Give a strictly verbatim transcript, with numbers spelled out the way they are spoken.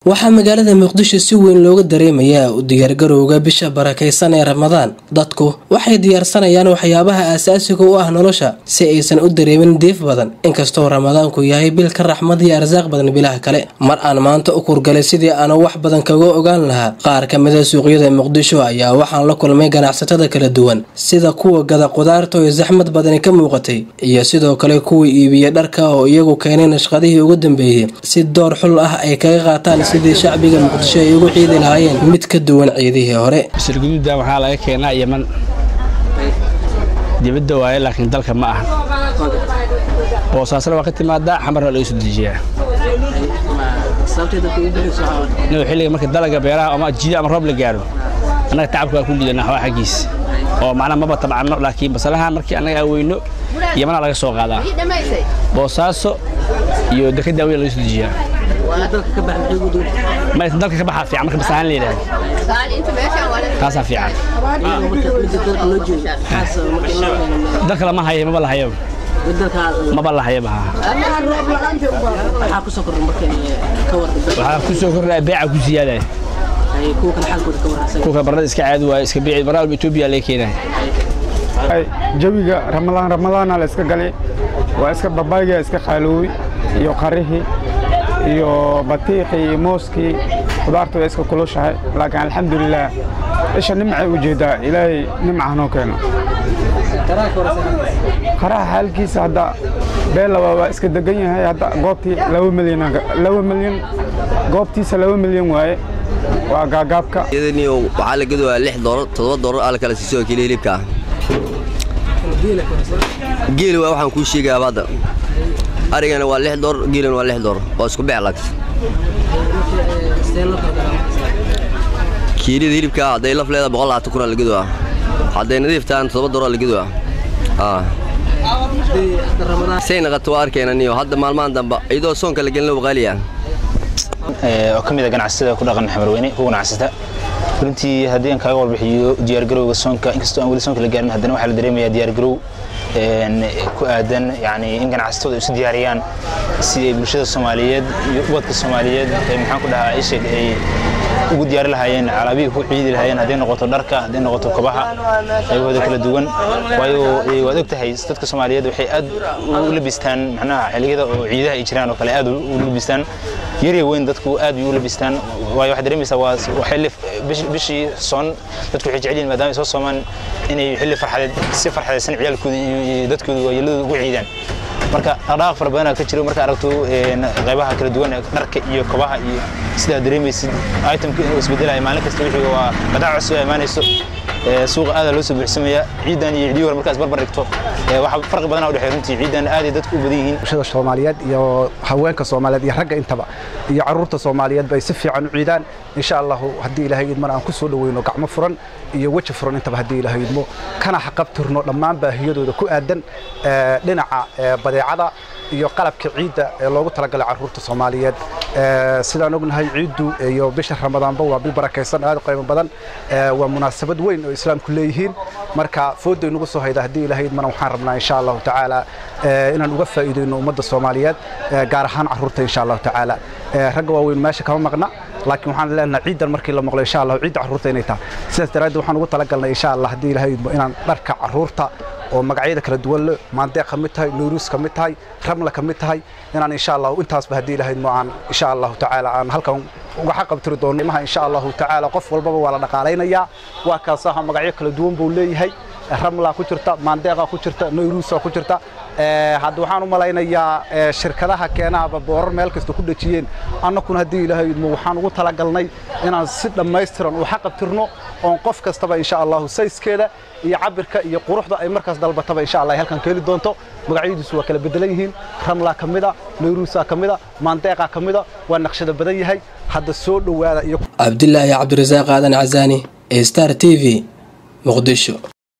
waxaa magaalada Muqdisho si weyn looga dareemayaa u diyaargarowga bisha barakeysan ee Ramadaan. Dadku waxay diyaarsanayaan waxyaabaha aasaasiga u ah nolosha si aysan u dareemin diif badan. Inkastoo Ramadaanku yahay bil ka raxmad iyo arsaaq badan bilaha kale, mar aan maanta u kurgalay sidii aan wax badan kaga ogaan lahaa qaar ka mid ah suuqyada Muqdisho ayaa waxaan la kulmay ganacsatada kala duwan sida kuwa gada qudaarta oo zaxmad badan ka muuqatay iyo sidoo kale kuwa iibiya dharka oo iyagu keenay nashqadihii ugu dambeeyay si door xul ah ay kaga qaataan sidii shacbiga Muqdisho ay ugu ciidi lahaayeen mid ka duwan ciidihii hore. Sirgududa waxaa laga keenaa Yemen dibadda waaye laakiin dalka ma aha. Boosaasna waa ka timaadaa xamar la isu dijiyaa. Noo xilliga marka dalaga beeraha ama jiida ama roob la gaaro anaga tacabka waa ku liidana wax xagiis oo macna ma batabcano laakiin basalaha markii anaga weyno Yemen laga soo qaadaa. Boosaaso iyo dekada way la isu dijiyaa. ما يتدرك كبحة في عمرك بس عن ليلة. خاصة في عام. درك ما هي ما بالله هي. ما بالله هي بها. حاكو سكر ممكن كور. حاكو سكر بيع كوزيادة. كوك الحال كوك كور. كوك برد إسكعاد وإسك بيع برا بيتوبيا لكينه. جويga رمضان رمضان على إسك قلي وإسك بابايا إسك خالوي يقريه iyo batiiqi mooski qudaartu ay iska kulushahay laakiin alxamdulillah isha nimcay u jeedaa ilaahay nimcaano keeno qaraha halkiisa hada beel waa iska degan yahay hada goobtii laba milyan laba milyan goobtiisa laba milyan waaye waa gaagaabka iyadani waxa la gado lix doolar todoba doolar ala kala siiso kile hilibka geel waa waxaan ku sheegay abada arigana waa lix door geelana waa lix door oo isku beeclag kiilida hilibka haday laf leedahay boqol labaatan kun la gido haday nadiiftaan todoba door la gido ah sayna qato arkeenan iyo hadda maalmahan damba iyadoo soonka la gelin waqaliya ee oo kamid ah ganacsiga ku dhaqan Xamarweyne ku ganacsata runtii hadii aan kaaga warbixiyo diyaar garowga soonka inkastoo aan wali soonka la gaarin haddana waxa la dareemayaa diyaar garow een ku aadan yaani in ganacsatada isu diyaariyaan si ay bulshada Soomaaliyeed iyo wadka Soomaaliyeed ee maxaan ku dhahaa isha ay ugu diyaar lahaayeen alaabihii ku ciidi lahaayeen hadii noqoto dharka hadii noqoto kabaha qaybahooda kala duwan waayo waad ogtahay dadka Soomaaliyeed waxay aad u labistaan macnaha xilligada oo ciidaha ay jiraan oo kale aad u labistaan yari weyn dadku aad u labistaan waayo waxa dareemaysaa waa xilli bishii soon dadku waxay jecel yihiin maadaama ay soo soomaan inay xilli farxadeed si farxadeysan ciyaalkooda iyo dadkooda waayeelada ugu ciidaan marka dhaqaaq far badan ka jiro marka aragto qaybaha kala duwan dharka iyo kabaha iyo sida dareemaysid itemka inuu isbedelayo maalin kasta wixii waa badaac cusub ay imaanayso suuq aad loo soo buuxsamaya ciidan iyo ciidii hore markaas barbar dhigto waxa farq badan u dhaxeeyo runtii ciidan aad ay dadku u badan yihiin bulshada Soomaaliyeed iyo haweenka Soomaaliyeed iyo ragga intaba iyo caruurta Soomaaliyeed bay si fiican u ciidaan insha Allah hadii Ilaahay idmo aan ku soo dhaweyno gacmo furan iyo waji furan intaba hadii Ilaahay idmo kana xaqabtirno dhammaan baahiyadooda ku aadan dhinaca badeecada iyo qalabka ciida ee loogu talagalay caruurta Soomaaliyeed sidaan ognahay ciidu iyo bisha Ramadaanba waa bil barakeysan aad u qiimo badan waa munaasabad weyn oo islaamku leeyihiin marka foodo inagu soo hayda hadii Ilaahay idmo waxaan rabnaa insha Allah taala inaan uga faa'iideyno ummadda Soomaaliyeed gaar ahaan caruurta insha Allah taala ragga waaweyn meesha kama maqna laakiin waxaan leenahay ciidan markii la maqlo insha Allah ciid caruurta inay tahay sidaas daraaddeed waxaan ugu talagalnay insha Allah hadii Ilaahay idmo inaan dharka caruurta oo magacyada kala duwan leh maandeeq ka mid tahay nuurus ka mid tahay ramla ka mid tahay inaan insha Allah intaas ba hadii Ilaahay idmo aan insha Allah taala aan halkan uga xaqabtiri doono ma insha Allah taala qof walba waa la dhaqaaleynaya waa ka sax magacyo kala duwan buu leeyahay ramla ku jirta maandeeqa ku jirta nuurus ku jirta ee hadda waxaan u malaynayaa shirkadaha keenaaba boorar meel kasta ku dhajiyeen annakuna hadii Ilaahay idmo waxaan ugu talagalnay inaan si dhameystiran u xaqabtirno oo qof kastaba insha Allah sayskeeda iyo cabirka iyo quruxda ay markaas dalbataba insha Allah halkan keeli doonto magacyadiisu waa kala bedelan yihiin ramla kamida nuurusa kamida maandeeqa kamida waa naqshada badan yahay hadda soo dhawaada iyo Abdullaahi Cabdirasaaq Aadan Cazaani Star T V Muqdisho.